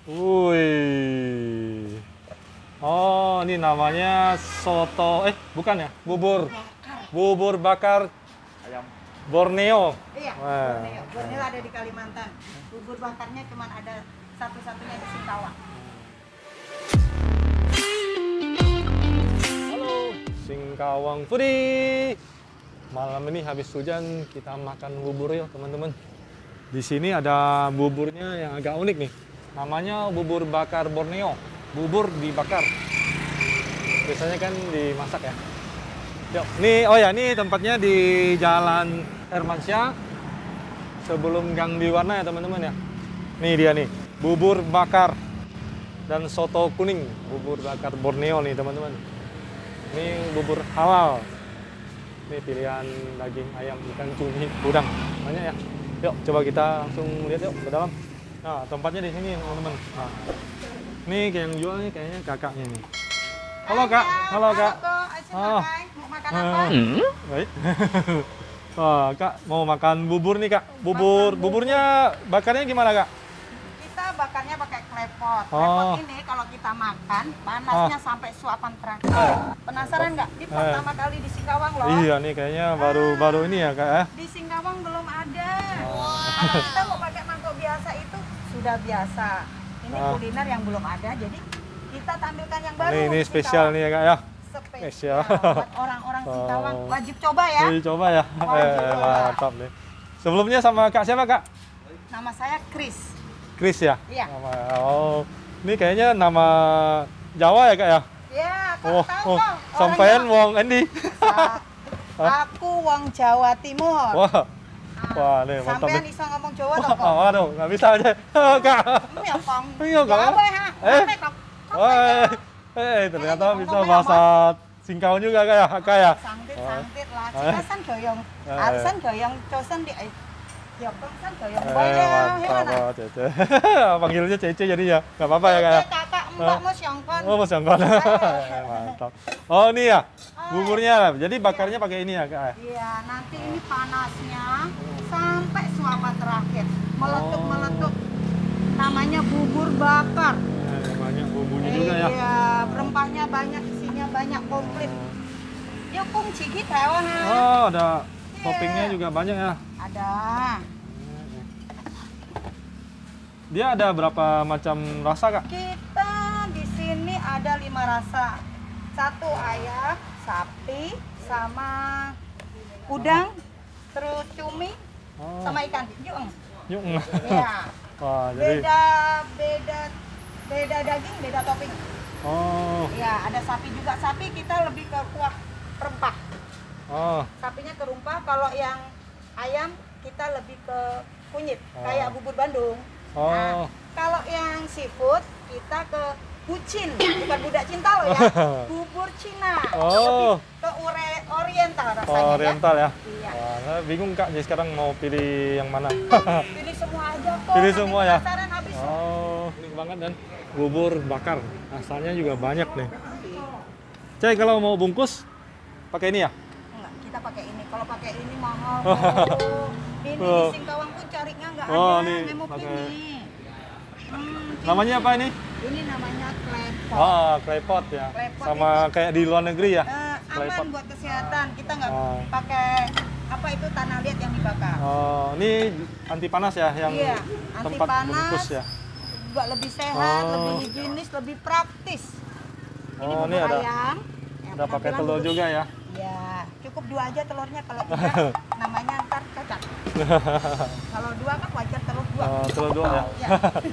Wih. Oh, ini namanya soto. Bukan ya? Bubur. Bubur bakar Ayam. Borneo. Iya, Wah. Borneo. Borneo ada di Kalimantan. Bubur bakarnya cuma ada satu-satunya di Singkawang. Halo, Singkawang Foodie. Malam ini habis hujan kita makan bubur yuk teman-teman. Di sini ada buburnya yang agak unik nih. Namanya bubur bakar Borneo. Bubur dibakar. Biasanya kan dimasak ya. Yuk, nih tempatnya di Jalan Hermansyah sebelum Gang Diwarna ya teman-teman ya. Nih dia nih, bubur bakar dan soto kuning, bubur bakar Borneo nih teman-teman. Ini bubur halal. Ini pilihan daging ayam, ikan, cumi, udang, banyak ya. Yuk, coba kita langsung lihat yuk ke dalam. Nah, tempatnya di sini teman-teman. Nah, nih yang jual nih kayaknya kakaknya nih. Halo kak, halo kak. Mau makan apa? Baik. Wah, kak mau makan bubur nih kak. Buburnya bakarnya gimana kak? Kita bakarnya pakai klepot. Oh. Klepot ini kalau kita makan panasnya sampai suapan terakhir. Penasaran nggak? Ini pertama kali di Singkawang loh. Iya nih kayaknya baru ini ya kak ya. Di Singkawang belum ada. Kalau kita mau pakai mangkok biasa itu sudah biasa. Ini kuliner yang belum ada, jadi kita tampilkan yang baru. Ini di spesial Singkawang. nih ya kak ya. Spesial. Buat orang-orang Singkawang wajib coba ya. Wih, coba ya. Mantap nih. Sebelumnya sama kak siapa kak? Nama saya Kris. Chris ya? Iya. Oh, ini kayaknya nama Jawa ya kak ya? Ya, kau tahu kok. Sampean wong endi? Aku wong Jawa Timur. Wah, wah nih mantap Sampean nih. bisa ngomong Jawa toh kok? Waduh, nggak bisa aja. Kak. Ini ya kong. Iya, Kak. Jawa ha. Sampai kok. Ternyata bisa bahasa Singkawang juga kak ya? Kak ya? Sangtit lah. Cikasan doyong. Alasan doyong cosen di ya kan doyong boy deh. Mantap, oh, Cece. Panggilnya Cece jadi ya? Nggak apa-apa ya kak ya? Kakak, mbak mau siangkan. Oh, Mas Angkon. Mantap. Oh, ini ya? Buburnya. Jadi bakarnya pakai ini ya, Kak? Iya, nanti ini panasnya sampai suapan terakhir. Meletup-meletup. Namanya bubur bakar. Banyak bumbunya juga ya. Iya, rempahnya banyak, isinya banyak, komplit. Ya, kung cigit hewan. Oh, ada toppingnya juga banyak ya. Ada. Dia ada berapa macam rasa, Kak? Kita di sini ada 5 rasa. 1 ayam, sapi, sama udang, terus cumi, sama ikan. Yung. Yung. Iya. Wah, jadi Beda daging, beda topping. oh. Ya, ada sapi juga. Sapi kita lebih ke kuah rempah. Oh. Sapinya ke rempah. Kalau yang ayam kita lebih ke kunyit, kayak bubur Bandung. Oh. Nah, kalau yang seafood kita ke bucin, bukan budak cinta loh ya. Bubur Cina. Oh. Lebih ke oriental rasanya. Oh, oriental ya? Iya. Wah, saya bingung Kak, jadi sekarang mau pilih yang mana? Pilih semua aja kok. Pilih Nanti semua ya? penasaran habis. Oh, unik banget dan bubur bakar. Rasanya juga banyak nih. Cek kalau mau bungkus pakai ini ya? Enggak, kita pakai ini. Kalau pakai ini mahal. Oh. Ini di Singkawang pun carinya nggak Oh, ada. nih, Ngemuk pakai. ini. Namanya apa ini? Ini namanya klepot. Oh, claypot ya. Claypot Sama kayak di luar negeri ya? Claypot. Aman buat kesehatan. Kita nggak Oh. pakai apa itu tanah liat yang dibakar. Oh, ini anti panas ya yang Iya, anti tempat panas. bungkus ya. Juga lebih sehat, Oh. lebih higienis, lebih praktis. Oh, ini bubur ada ayam. yang ada pakai penampilan telur bubur- juga ya. Ya, cukup 2 aja telurnya. Kalau tidak, namanya ntar cacat. Kalau 2 kan wajar telur 2. Oh, telur 2 ya. Ya.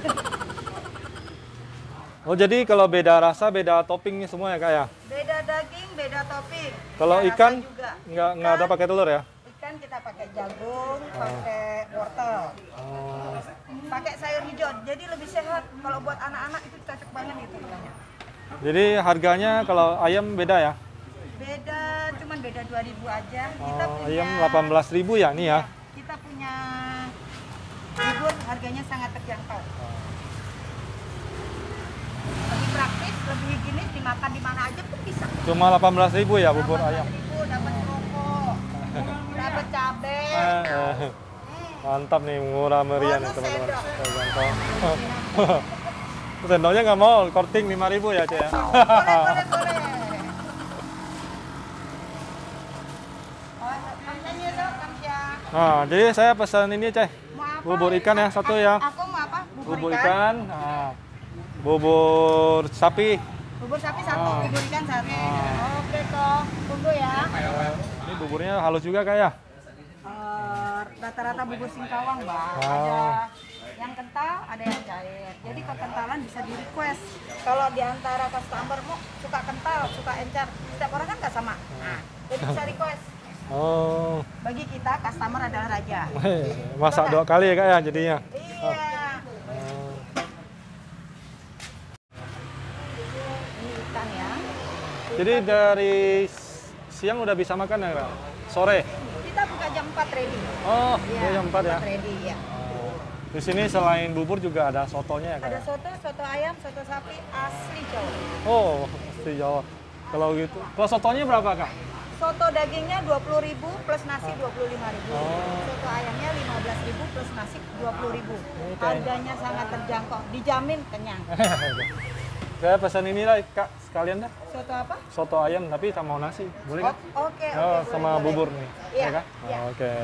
Oh, jadi kalau beda rasa, beda toppingnya semua ya Kak ya? Beda daging, beda topping. Kalau Beda ikan rasa juga. nggak ada pakai telur ya? Ikan kita pakai jagung, pakai wortel, Oh, pakai sayur hijau. Jadi lebih sehat. Kalau buat anak-anak itu cocok banget itu ikannya. jadi harganya kalau ayam beda ya? Beda, cuman beda 2.000 aja. Kita Oh, punya ayam 18.000 ya nih ya? Kita punya bubur harganya sangat terjangkau. Lebih praktis, lebih higienis, dimakan di mana aja pun bisa. Cuma 18.000 ya bubur ayam? 18.000 dapat rokok, dapat cabe. Mantap nih, murah meriah nih Bonus teman-teman. sendok. Terjangkau. Sendoknya nggak mau, korting 5.000 ya, Cek ya. Boleh, boleh. Oh, kamsanya dong, kamsya. Nah, jadi saya pesan ini, Cek. Mau apa? Bubur ikan ya, satu ya. Aku mau apa? Bubur ikan. Nah, bubur sapi. Bubur sapi satu, Ah. bubur ikan satu. Ah. Oke toh, tunggu ya. Ini buburnya halus juga kayak. Rata-rata bubur singkawang, Bang. Ah. Ada yang kental, ada yang cair. Jadi kekentalan bisa di request. Kalau di antara customer mau suka kental, suka encer, setiap orang kan nggak sama. Nah, jadi bisa request. Oh, Bagi kita customer adalah raja. masak 2 kali ya, Kak ya jadinya. Iya. Oh. Ini ikan ya. Jadi dari siang udah bisa makan ya, Kak? Sore? Kita buka jam 4 ready. Oh, Iya, dia jam 4 ya? ready ya. Oh. Di sini selain bubur juga ada sotonya ya, Kak? Ada soto, soto ayam, soto sapi asli Jawa. Oh, pasti Jawa. Kalau gitu. Kalau sotonya berapa, Kak? Soto dagingnya 20.000 plus nasi 25.000. Oh. Soto ayamnya 15.000 plus nasi 20.000. Oke. Harganya sangat terjangkau, dijamin kenyang. Saya pesan ini lah, Kak, sekalian dah. Soto apa? Soto ayam tapi sama nasi. Boleh, Kak? Oke, Oh, oke, sama boleh, bubur boleh. nih. Iya, Ya, Kak? iya. Oh, oke.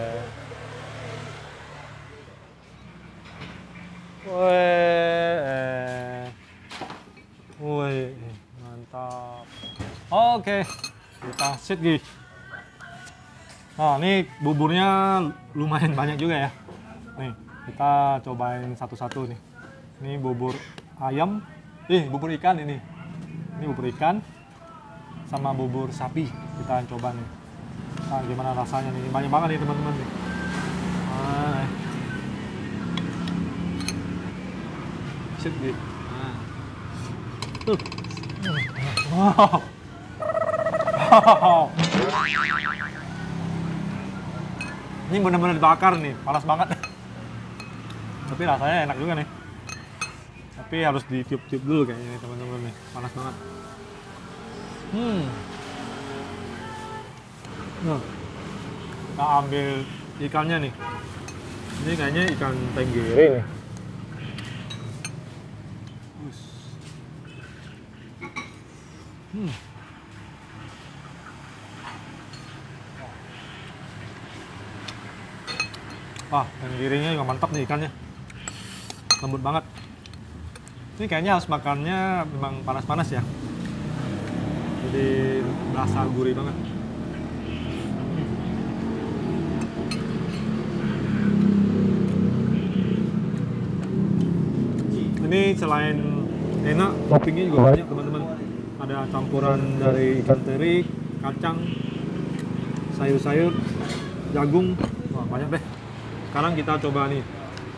Wih, mantap. Oke, kita sit Gi. Nah, ini buburnya lumayan banyak juga ya. Nih, kita cobain satu-satu nih. Ini bubur ayam, bubur ikan ini. Ini bubur ikan sama bubur sapi. Kita coba nih. Nah, gimana rasanya nih? Banyak banget nih teman-teman nih. Nah. Sit Gi. Nah. Wow. Wow. Ini benar-benar dibakar nih, panas banget. Tapi rasanya enak juga nih. Tapi harus ditiup-tiup dulu kayaknya nih teman-teman nih, panas banget. Nah, kita ambil ikannya nih. Ini kayaknya ikan tenggiri nih. Wah, tenggirinya juga mantap nih ikannya. Lembut banget. Ini kayaknya harus makannya memang panas-panas ya. Jadi berasa gurih banget. Ini selain enak, toppingnya juga banyak teman-teman. Ada campuran dari ikan teri, kacang, sayur-sayur, jagung. Wah, banyak deh. Sekarang kita coba nih.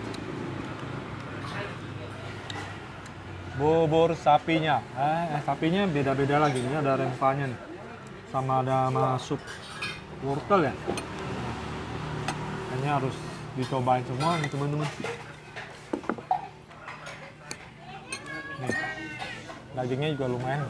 Bubur sapinya. Sapinya beda-beda lagi. Ini ada rempahnya nih. Sama ada masuk wortel ya. Kayaknya harus dicobain semua nih teman-teman. Nih. Dagingnya juga lumayan.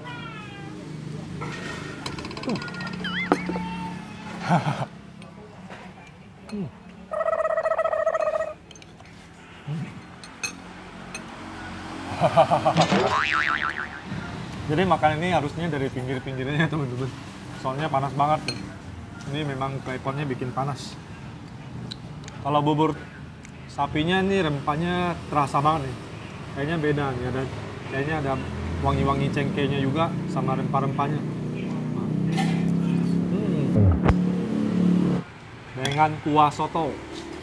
Jadi makan ini harusnya dari pinggir-pinggirnya teman-teman. Soalnya panas banget. Ini memang klepotnya bikin panas. Kalau bubur sapinya ini rempahnya terasa banget nih. Kayaknya beda nih. Kayaknya ada wangi-wangi cengkehnya juga sama rempah-rempahnya. Dengan kuah soto.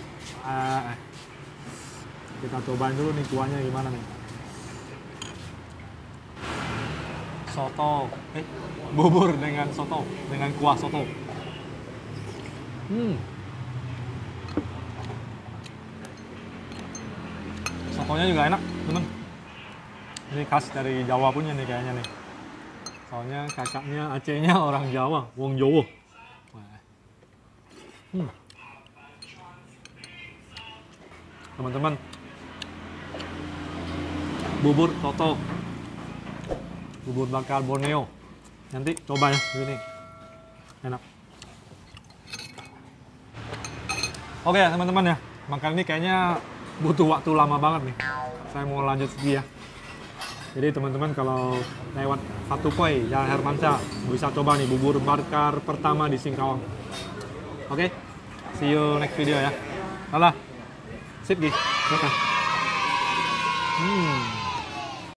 Kita cobain dulu nih kuahnya gimana nih. Soto, bubur dengan soto, dengan kuah soto. Sotonya juga enak, teman. Ini khas dari Jawa punya nih kayaknya nih. Soalnya kakaknya Acehnya orang Jawa, wong Jowo. Teman-teman, bubur soto. Bubur bakar Borneo. Nanti coba ya ini. Enak. Oke ya teman-teman ya. Makan ini kayaknya butuh waktu lama banget nih. Saya mau lanjut lagi ya. Jadi teman-teman kalau lewat Satu Poi, Jalan Hermansyah, bisa coba nih bubur bakar pertama di Singkawang. Oke, see you next video ya. Alah, sip Gi, makan.